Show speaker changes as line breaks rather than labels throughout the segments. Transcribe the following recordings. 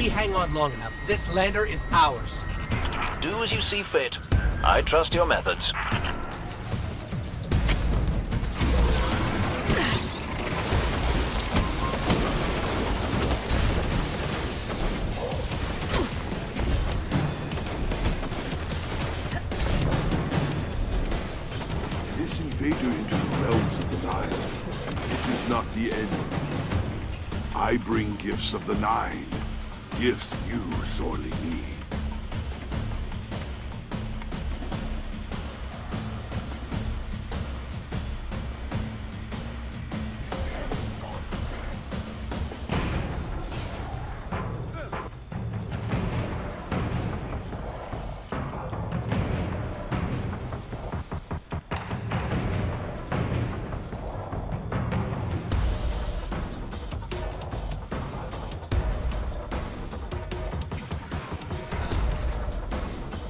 we hang on long enough, this lander is ours.
Do as you see fit. I trust your methods.
This invader into the realms of the Nine. This is not the end. I bring gifts of the Nine. Gifts you sorely need.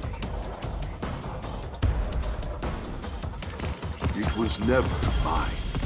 It was never mine.